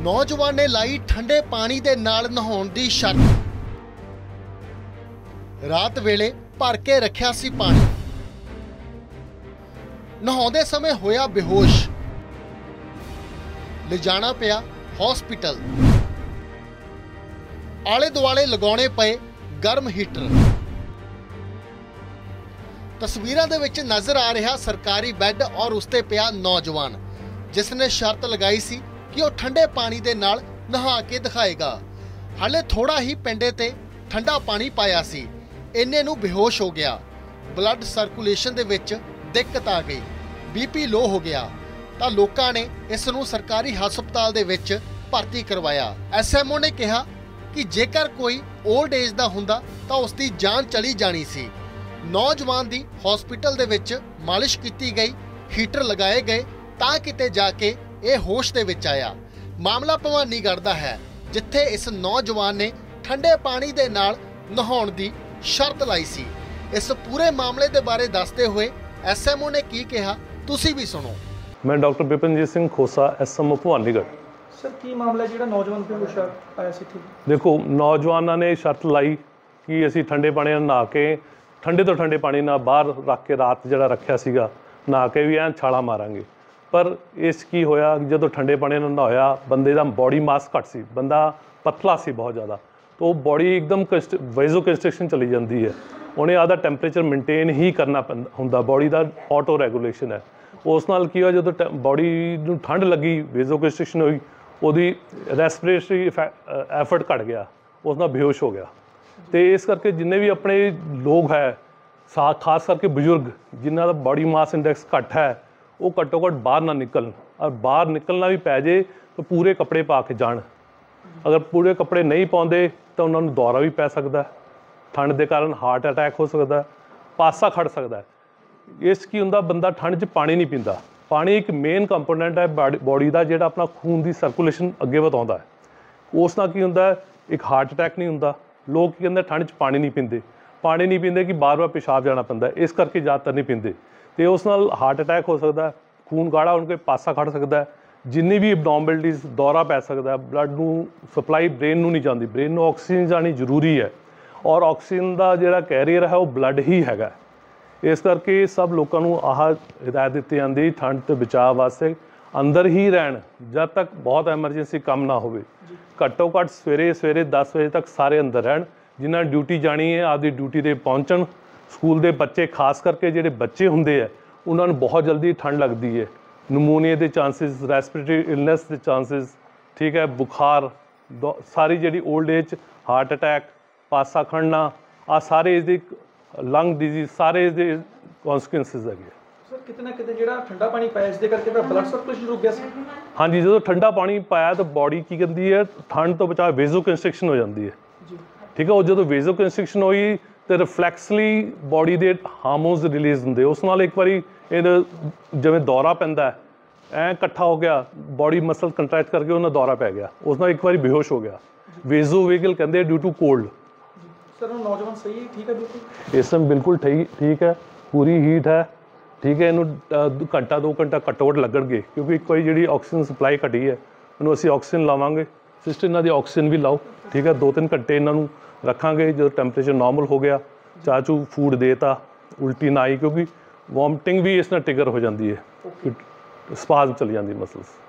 नौजवान ने लाई ठंडे पानी दे नाल नहाउण दी शर्त। रात वेले भर के रखिया सी पानी, नहाउंदे समय होया बेहोश, ले जाना पिया हॉस्पिटल। आले दुआले लगाने पए गर्म हीटर। तस्वीरां दे विच नजर आ रहा सरकारी बैड और उसते पिया नौजवान, जिसने शर्त लगाई सी कि वह ठंडे पानी दे नाल नहा के दिखाएगा। हाले थोड़ा ही पिंडे ते ठंडा पानी पाया सी, इन्ने नूं बेहोश हो गया। ब्लड सर्कुलेशन दे विच दिक्कत आ गई, बीपी लो हो गया तां लोकां ने इस नूं सरकारी हस्पताल दे विच भर्ती करवाया। SMO ने कहा कि जेकर कोई ओल्ड एज दा हुंदा तां उसदी जान चली जानी सी। नौजवान दी हॉस्पिटल दे विच मालिश कीती गई, हीटर लगाए गए तां किते जाके ਇਹ ਹੋਸ਼ ਦੇ ਵਿੱਚ ਆਇਆ। ਮਾਮਲਾ ਭਵਾਨੀਗੜ੍ਹ ਦਾ ਹੈ, ਜਿੱਥੇ ਇਸ ਨੌਜਵਾਨ ਨੇ ਠੰਡੇ ਪਾਣੀ ਦੇ ਨਾਲ ਨਹਾਉਣ ਦੀ ਸ਼ਰਤ ਲਾਈ ਸੀ। ਇਸ ਪੂਰੇ ਮਾਮਲੇ ਦੇ ਬਾਰੇ ਦੱਸਦੇ ਹੋਏ SMO ਨੇ ਕੀ ਕਿਹਾ, ਤੁਸੀਂ ਵੀ ਸੁਣੋ। ਮੈਂ doctor Bipanjit Singh Khosa, SMO Bhawanigarh. Sir ਕੀ ਮਾਮਲਾ ਜਿਹੜਾ ਨੌਜਵਾਨ ਤੇ ਸ਼ਰਤ ਆਇਆ ਸੀ? ਦੇਖੋ, ਨੌਜਵਾਨਾਂ ਨੇ ਸ਼ਰਤ ਲਾਈ ਕਿ ਅਸੀਂ ਠੰਡੇ ਪਾਣੀ ਨਾਲ ਨਹਾ ਕੇ, ਠੰਡੇ ਤੋਂ ਠੰਡੇ ਪਾਣੀ ਨਾਲ ਬਾਹਰ ਰੱਖ ਕੇ ਰਾਤ ਜਿਹੜਾ ਰੱਖਿਆ ਸੀਗਾ, ਨਹਾ ਕੇ ਵੀ ਐਨ ਛਾਲਾ ਮਾਰਾਂਗੇ। पर इस की होया जो ठंडे पानी ਨਾਲ ਨਹਾਇਆ, ਬੰਦੇ ਦਾ ਬੋਡੀ ਮਾਸ ਘੱਟ ਸੀ, ਬੰਦਾ ਪਤਲਾ ਸੀ ਬਹੁਤ ਜ਼ਿਆਦਾ, तो बॉडी एकदम वेजो कंस्ट्रक्शन चली जाती है। उन्हें आधा टैंपरेचर मेनटेन ही करना होंदा, बॉडी का ऑटो रेगूलेशन है। उस नाल की होया जो बॉडी नूं ठंड लगी, वेजो कंस्ट्रक्शन हुई, ਉਹਦੀ ਰੈਸਪੀਰੇਟਰੀ एफर्ट घट गया, उस नाल बेहोश हो गया। तो इस करके जिन्ने भी अपने लोग है, खास करके बजुर्ग जिन्हां दा बॉडी मास इंडैक्स घट है, वो घट्टो घट्ट बाहर ना निकलन, और बाहर निकलना भी पै जाए तो पूरे कपड़े पा के जान। अगर पूरे कपड़े नहीं पाते तो उन्होंने दौरा भी पै सकता है, ठंड के कारण हार्ट अटैक हो सकता है, पासा खड़ सकता है। इस की हुंदा बंदा ठंड च पानी नहीं पींदा। पानी एक मेन कंपोनेंट है बॉडी का, जिहड़ा अपना खून की सर्कुलेशन अगे वधाउंदा है। उस नाल की हुंदा एक हार्ट अटैक नहीं हुंदा। लोग की कहते ठंड च पानी नहीं पींदे कि बार बार पेशाब जाना पैंदा, इस करके ज़्यादातर नहीं पींदे, तो उस नाल हार्ट अटैक हो सकता है, खून गाढ़ा उनके पासा खड़ सकता है, जिन्नी भी एबनॉर्मलिटीज़ दौरा पै सकता है, ब्लड नूं सप्लाई ब्रेन नूं नहीं जाती, ब्रेन नूं ऑक्सीजन जानी जरूरी है, और ऑक्सीजन का जिहड़ा कैरियर है वो ब्लड ही हैगा। इस करके सब लोगों नूं आह हिदायत दी जाती, ठंड तो बचाव वास्ते अंदर ही रहन जब तक बहुत एमरजेंसी कम ना हो। घट्टो घट्ट सवेरे 10 बजे तक सारे अंदर रहन। जिन्हां ड्यूटी जानी है आपकी ड्यूटी ते पहुँचण। स्कूल के बच्चे खास करके जिहड़े बच्चे हुंदे है, उन्होंने बहुत जल्दी ठंड लगती है, नमूनीए के चांसिस, रैसपिरेटरी इलनेस के चांसिस, ठीक है, बुखार, सारी जी ओल्ड एज, हार्ट अटैक, पासा खड़ना, आ सारे इसकी लंग डिजीज, सारे इसके कॉन्सिक्वेंसिस है। सर कितना कितने जो ठंडा पानी पाया इसके करके ब्लड सर्कुलेशन रुक गया? हाँ जी, जो ठंडा पानी पाया तो बॉडी की कहती है ठंड तो बचा वेजो कंस्ट्रक्शन हो जाती है, ठीक है। और जो वेजो कंस्ट्रक्शन हुई तो रिफ्लैक्सली बॉडी के हार्मोन्स रिलीज़ होंगे, उस नाल एक बारी जिवें दौरा पैंदा है, इकट्ठा हो गया, बॉडी मसल कंट्रैक्ट करके उन्हें दौरा पै गया, उस नाल एक बारी बेहोश हो गया। वेजो वेगल कहते ड्यू टू कोल्ड। सर नौजवान सही है, ठीक है, बिल्कुल इस टाइम बिल्कुल ठीक है, पूरी हीट है, ठीक है। इनू घंटा 2 घंटा घट्टो घट्ट लगणगे, क्योंकि कोई जी ऑक्सीजन सप्लाई घटी है, इन्हूं असीं ऑक्सीजन लावांगे, सिस्टर इन्हां दी ऑक्सीजन भी लाओ, ठीक है। 2-3 घंटे इन्हों रखांगे, जो टैंपरेचर नॉर्मल हो गया, चाह चू फूड देता, उल्टी ना आई, क्योंकि वॉमिटिंग भी इस नाल ट्रिगर हो जाती है, स्पाज़म चली जाती मसल्स।